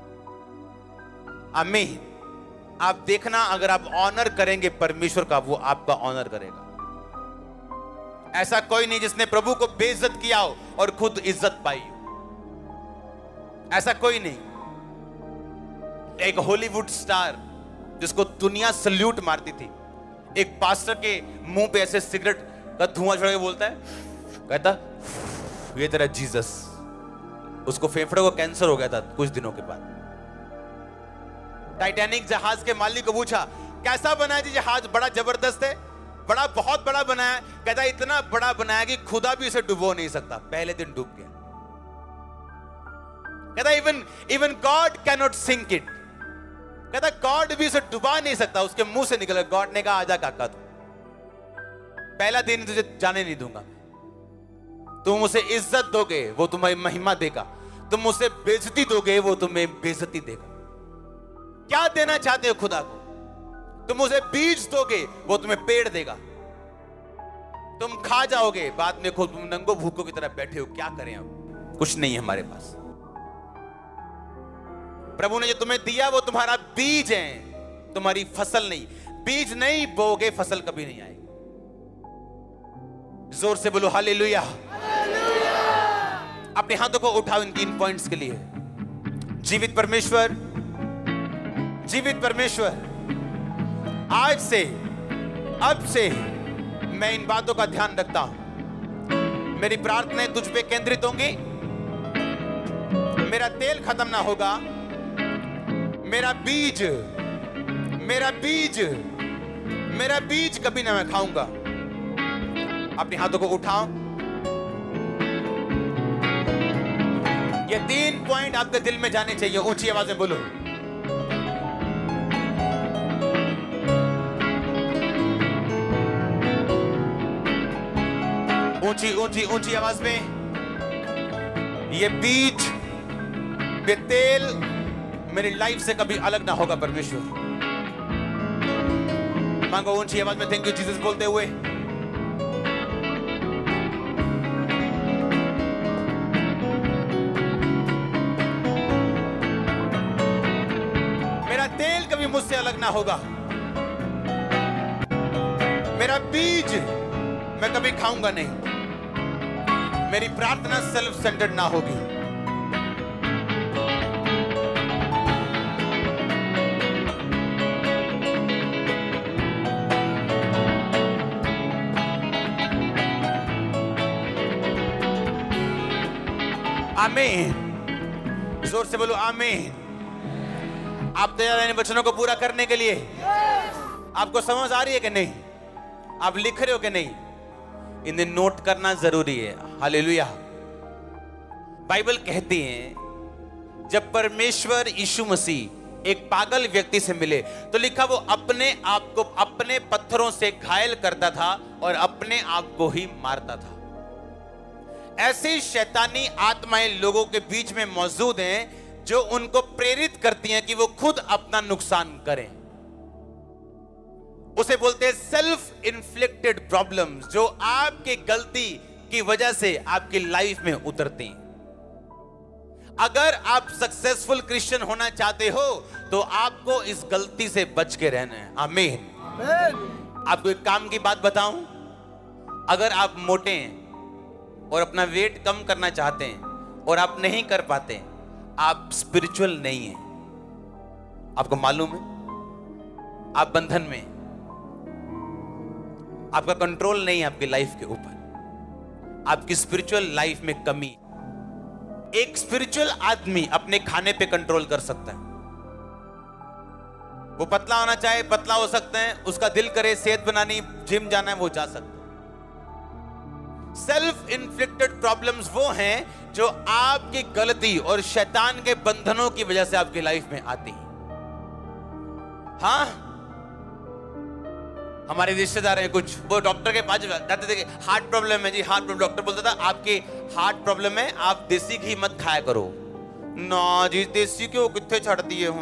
आमीन। आप देखना, अगर आप ऑनर करेंगे परमेश्वर का, वो आपका ऑनर करेगा। ऐसा कोई नहीं जिसने प्रभु को बेइज्जत किया हो और खुद इज्जत पाई हो। ऐसा कोई नहीं। एक हॉलीवुड स्टार जिसको दुनिया सल्यूट मारती थी, एक पास्टर के मुंह पे ऐसे सिगरेट का धुआं छोड़ के बोलता है, कहता ये तेरा जीसस। उसको फेफड़े को कैंसर हो गया था कुछ दिनों के बाद। टाइटैनिक जहाज के मालिक को पूछा कैसा बनाया जी? हाथ बड़ा जबरदस्त है, बड़ा बहुत बड़ा बनाया। कहता इतना बड़ा बनाया कि खुदा भी इसे डुबो नहीं सकता। पहले दिन डूब गया। कहता even even God can not sink it. कहता गॉड भी इसे डुबा नहीं सकता। उसके मुंह से निकला। गॉड ने कहा आजा काका, तू पहला दिन तुझे जाने नहीं दूंगा। तुम उसे इज्जत दोगे, वो तुम्हें महिमा देगा। तुम उसे बेइज्जती दोगे, वो तुम्हें बेइज्जती देगा। क्या देना चाहते हो खुदा को? तुम उसे बीज दोगे, वो तुम्हें पेड़ देगा। तुम खा जाओगे, बाद में खुद तुम नंगो भूखों की तरह बैठे हो। क्या करें? अब कुछ नहीं है हमारे पास। प्रभु ने जो तुम्हें दिया वो तुम्हारा बीज है, तुम्हारी फसल नहीं। बीज नहीं बोगे, फसल कभी नहीं आएगी। जोर से बोलो हालेलुया। अपने हाथों को उठाओ इन तीन पॉइंट्स के लिए। जीवित परमेश्वर, जीवित परमेश्वर, आज से, अब से मैं इन बातों का ध्यान रखता हूं। मेरी प्रार्थनाएं तुझ पे केंद्रित होंगी। मेरा तेल खत्म ना होगा। मेरा बीज, मेरा बीज, मेरा बीज कभी ना मैं खाऊंगा। अपने हाथों को उठाओ। ये तीन पॉइंट आपके दिल में जाने चाहिए। ऊंची आवाज में बोलो। ऊंची ऊंची ऊंची आवाज में। ये बीज, ये तेल मेरी लाइफ से कभी अलग ना होगा परमेश्वर। मांगो ऊंची आवाज में थैंक यू जीसस बोलते हुए। मेरा तेल कभी मुझसे अलग ना होगा। मेरा बीज मैं कभी खाऊंगा नहीं। मेरी प्रार्थना सेल्फ सेंटर्ड ना होगी। आमीन। जोर से बोलो आमीन। आप तैयार हैं वचनों को पूरा करने के लिए? आपको समझ आ रही है कि नहीं? आप लिख रहे हो कि नहीं? इन्हें नोट करना जरूरी है। हालेलुया। बाइबल कहती है जब परमेश्वर यीशु मसीह एक पागल व्यक्ति से मिले तो लिखा वो अपने आप को अपने पत्थरों से घायल करता था और अपने आप को ही मारता था। ऐसी शैतानी आत्माएं लोगों के बीच में मौजूद हैं जो उनको प्रेरित करती हैं कि वो खुद अपना नुकसान करें। उसे बोलते हैं सेल्फ इन्फ्लिक्टेड प्रॉब्लम्स, जो आपकी गलती की वजह से आपकी लाइफ में उतरती हैं। अगर आप सक्सेसफुल क्रिश्चियन होना चाहते हो तो आपको इस गलती से बच के रहना है। आमीन। आपको एक काम की बात बताऊं, अगर आप मोटे हैं और अपना वेट कम करना चाहते हैं और आप नहीं कर पाते, आप स्पिरिचुअल नहीं हैं। आपको मालूम है? आप बंधन में, आपका कंट्रोल नहीं है आपकी लाइफ के ऊपर। आपकी स्पिरिचुअल लाइफ में कमी। एक स्पिरिचुअल आदमी अपने खाने पे कंट्रोल कर सकता है। वो पतला होना चाहे पतला हो सकता है, उसका दिल करे सेहत बनानी, जिम जाना है, वो जा सकता है। सेल्फ इन्फ्लिक्टेड प्रॉब्लम्स वो हैं जो आपकी गलती और शैतान के बंधनों की वजह से आपकी लाइफ में आती हैं। हाँ, हमारे रिश्तेदार हैं कुछ, वो डॉक्टर के पास जाते थे, हार्ट प्रॉब्लम है जी, हार्ट प्रॉब्लम। डॉक्टर बोलता था आपके हार्ट प्रॉब्लम है, आप देसी घी मत खाया करो। ना जी, देसी क्यों कितने छड़ दिए हूं,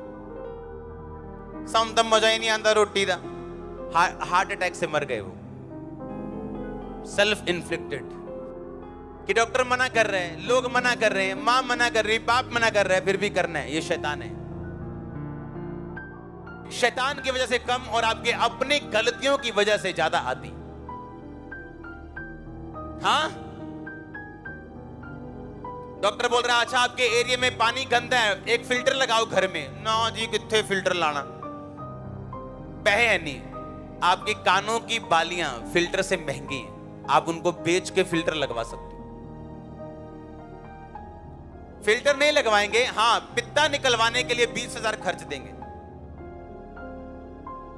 सम तम मजा ही नहीं आता रोटी का। हार्ट अटैक से मर गए वो। सेल्फ इन्फ्लिक्टेड कि डॉक्टर मना कर रहे हैं, लोग मना कर रहे हैं, मां मना कर रही, बाप मना कर रहा है, फिर भी करना है। ये शैतान है। शैतान की वजह से कम और आपके अपनी गलतियों की वजह से ज्यादा आती। हाँ, डॉक्टर बोल रहा है अच्छा आपके एरिया में पानी गंदा है, एक फिल्टर लगाओ घर में। ना जी, कितने फिल्टर लाना, पहे है नहीं। आपके कानों की बालियां फिल्टर से महंगी हैं, आप उनको बेच के फिल्टर लगवा सकते। फिल्टर नहीं लगवाएंगे, हाँ, पित्ता निकलवाने के लिए बीस हजार खर्च देंगे।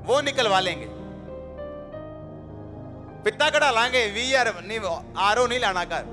वो निकलवा लेंगे। पिता कड़ा लाएंगे, वी आर नहीं, आर ओ नहीं लाना कर।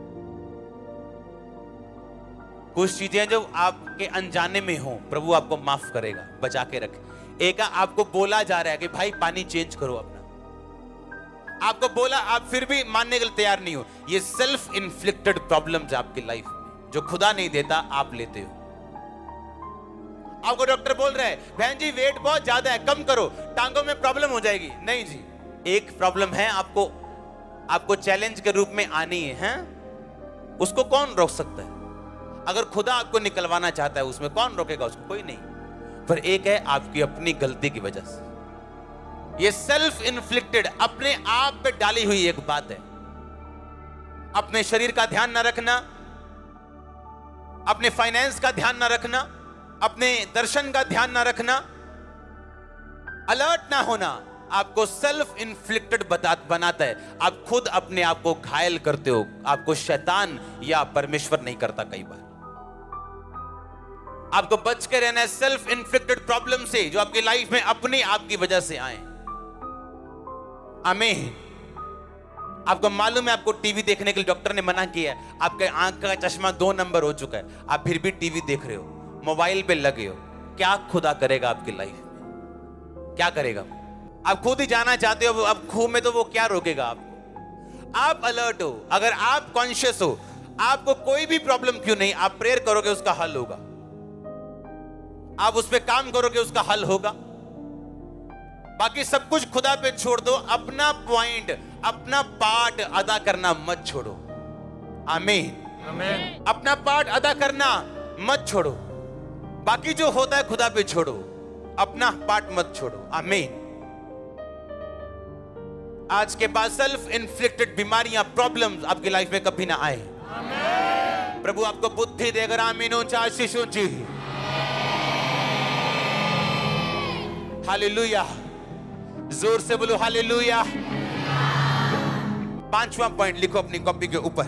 कुछ चीजें जो आपके अनजाने में हो, प्रभु आपको माफ करेगा, बचा के रखे। एक आपको बोला जा रहा है कि भाई पानी चेंज करो अपना, आपको बोला, आप फिर भी मानने के लिए तैयार नहीं हो। ये सेल्फ इन्फ्लिक्टेड प्रॉब्लम्स आपकी लाइफ में, जो खुदा नहीं देता आप लेते हो। आपको डॉक्टर बोल रहा है बहन जी वेट बहुत ज्यादा है, कम करो, टांगों में प्रॉब्लम हो जाएगी। नहीं जी, एक प्रॉब्लम है आपको आपको चैलेंज के रूप में आनी है, हैं? उसको कौन रोक सकता है? अगर खुदा आपको निकलवाना चाहता है उसमें कौन रोकेगा उसको? कोई नहीं। पर एक है आपकी अपनी गलती की वजह से, ये सेल्फ इन्फ्लिक्टेड अपने आप पे डाली हुई एक बात है। अपने शरीर का ध्यान ना रखना, अपने फाइनेंस का ध्यान ना रखना, अपने दर्शन का ध्यान ना रखना, अलर्ट ना होना आपको सेल्फ इन्फ्लिक्टेड बनाता है। आप खुद अपने आप को घायल करते हो, आपको शैतान या परमेश्वर नहीं करता। कई बार आपको बच के रहना है सेल्फ इन्फ्लिक्टेड प्रॉब्लम से, जो आपकी लाइफ में अपनी आपकी वजह से आए। आमीन। आपको मालूम है आपको टीवी देखने के लिए डॉक्टर ने मना किया है, आपके आंख का चश्मा दो नंबर हो चुका है, आप फिर भी टीवी देख रहे हो, मोबाइल पे लगे हो। क्या खुदा करेगा आपकी लाइफ में? क्या करेगा? आप खुद ही जाना चाहते हो अब खूह में, तो वो क्या रोकेगा आपको? आप अलर्ट हो, अगर आप कॉन्शियस हो, आपको कोई भी प्रॉब्लम क्यों नहीं, आप प्रेयर करोगे उसका हल होगा, आप उस पर काम करोगे उसका हल होगा। बाकी सब कुछ खुदा पे छोड़ दो, अपना पॉइंट, अपना पार्ट अदा करना मत छोड़ो। आमीन, आमीन। अपना पार्ट अदा करना मत छोड़ो, बाकी जो होता है खुदा पे छोड़ो, अपना पार्ट मत छोड़ो। आमीन। आज के बाद सेल्फ इन्फ्लिक्टेड बीमारियां, प्रॉब्लम्स आपकी लाइफ में कभी ना आए। आमीन। प्रभु आपको बुद्धि देकर। आमीन। ऊंचा आशीष ऊंची। हालेलुया। जोर से बोलो हालेलुया। पांचवा पॉइंट लिखो अपनी कॉपी के ऊपर,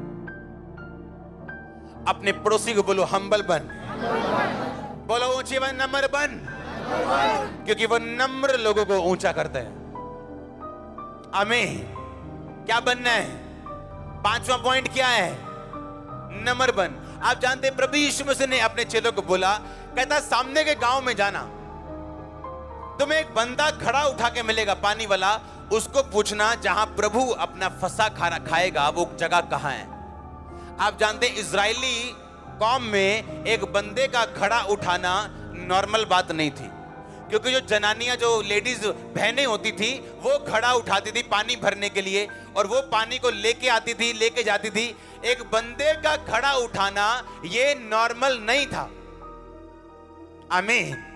अपने पड़ोसी को बोलो हम्बल बन। बोलो ऊंची बन, नम्र बन, क्योंकि वो नम्र लोगों को ऊंचा करता है। आमीन। क्या बनना है? पांचवा पॉइंट क्या है? नम्र बन। आप जानते हैं प्रभु यीशु मसीह ने अपने चेलों को बोला, कहता सामने के गांव में जाना, तुम्हें एक बंदा घड़ा उठा के मिलेगा पानी वाला, उसको पूछना जहां प्रभु अपना फंसा खाना खाएगा वो जगह कहां है। आप जानते हैं इजरायली कौम में एक बंदे का घड़ा उठाना नॉर्मल बात नहीं थी, क्योंकि जो जनानियां, जो लेडीज बहनें होती थी, वो घड़ा उठाती थी पानी भरने के लिए, और वो पानी को लेके आती थी, लेके जाती थी। एक बंदे का घड़ा उठाना ये नॉर्मल नहीं था। आमीन।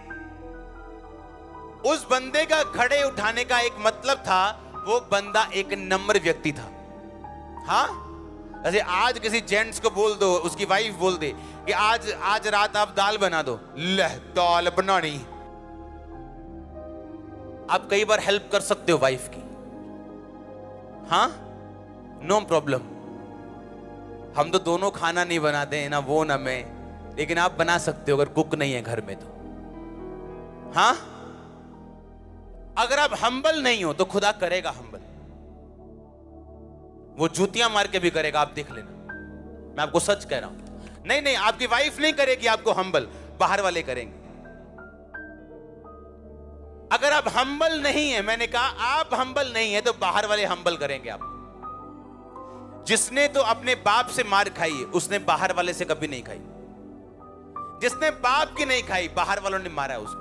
उस बंदे का घड़े उठाने का एक मतलब था, वो बंदा एक नम्र व्यक्ति था। हाँ, जैसे आज किसी जेंट्स को बोल दो, उसकी वाइफ बोल दे कि आज आज रात आप दाल बना दो, ले दाल बनानी। आप कई बार हेल्प कर सकते हो वाइफ की, हाँ, नो प्रॉब्लम। हम तो दोनों खाना नहीं बनाते हैं, ना वो ना मैं, लेकिन आप बना सकते हो अगर कुक नहीं है घर में तो। हाँ, अगर आप हम्बल नहीं हो तो खुदा करेगा हम्बल, वो जूतियां मार के भी करेगा, आप देख लेना। मैं आपको सच कह रहा हूं। नहीं नहीं, आपकी वाइफ नहीं करेगी आपको हम्बल, बाहर वाले करेंगे। अगर आप हम्बल नहीं है, मैंने कहा आप हम्बल नहीं है, तो बाहर वाले हम्बल करेंगे आप। जिसने तो अपने बाप से मार खाई है, उसने बाहर वाले से कभी नहीं खाई। जिसने बाप की नहीं खाई, बाहर वालों ने मारा है उसको।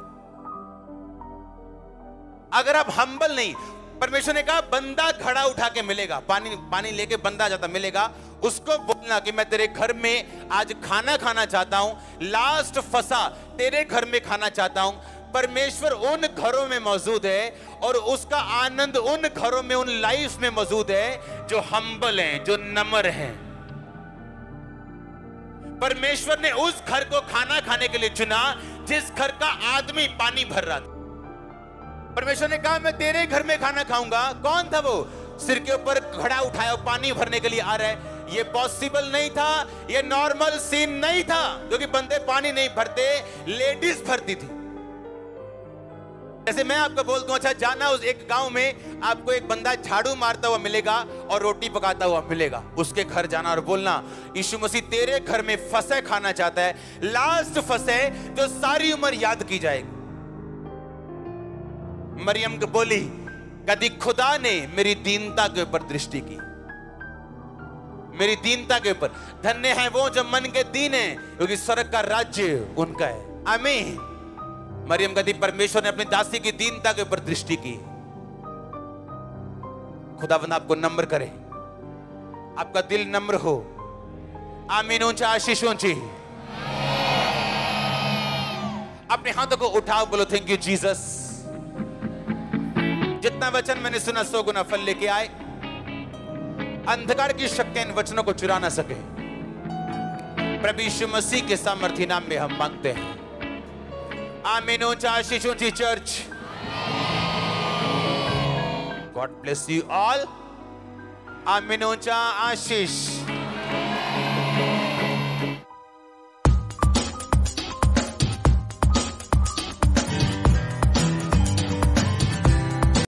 अगर आप हम्बल नहीं, परमेश्वर ने कहा बंदा घड़ा उठा के मिलेगा, पानी पानी लेके बंदा जाता मिलेगा, उसको बोलना कि मैं तेरे घर में आज खाना खाना चाहता हूं, लास्ट फंसा तेरे घर में खाना चाहता हूं। परमेश्वर उन घरों में मौजूद है, और उसका आनंद उन घरों में, उन लाइफ में मौजूद है जो हम्बल हैं, जो नम्र हैं। परमेश्वर ने उस घर को खाना खाने के लिए चुना जिस घर का आदमी पानी भर रहा था। परमेश्वर ने कहा मैं तेरे घर में खाना खाऊंगा। कौन था वो? सिर के ऊपर घड़ा उठाया पानी भरने के लिए आ रहा है। ये पॉसिबल नहीं था, ये नॉर्मल सीन नहीं था, क्योंकि बंदे पानी नहीं भरते, लेडीज भरती थी। जैसे मैं आपको बोल दूं, अच्छा जाना उस एक गांव में आपको एक बंदा झाड़ू मारता हुआ मिलेगा और रोटी पकाता हुआ मिलेगा, उसके घर जाना और बोलना यीशु मसीह तेरे घर में फसे खाना चाहता है, लास्ट फसे जो सारी उम्र याद की जाएगी। मरियम को बोली, कभी खुदा ने मेरी दीनता के ऊपर दृष्टि की, मेरी दीनता के ऊपर। धन्य है वो जो मन के दीन है, क्योंकि स्वर्ग का राज्य उनका है। आमीन। मरियम कहती, परमेश्वर ने अपनी दासी की दीनता के ऊपर दृष्टि की। खुदावंद आपको नम्र करे, आपका दिल नम्र हो। आमीन। ऊंचा आशीष ऊंची। अपने हाथों को उठाओ, बोलो थैंक यू जीसस। जितना वचन मैंने सुना सौ गुना फल लेके आए। अंधकार की शक्तियां इन वचनों को चुरा ना सके। प्रभु यीशु मसीह के सामर्थी नाम में हम मांगते हैं। आमीन। ऊंचा आशीष ऊंची church. God bless you all. आमीन। ऊंचा आशीष।